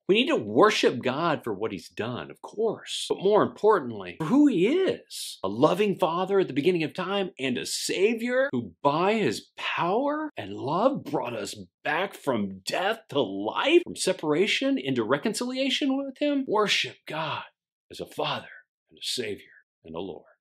We need to worship God for what he's done, of course, but more importantly, for who he is. A loving Father at the beginning of time and a Savior who by his power and love brought us back from death to life, from separation into reconciliation with him. Worship God as a Father and a Savior and a Lord.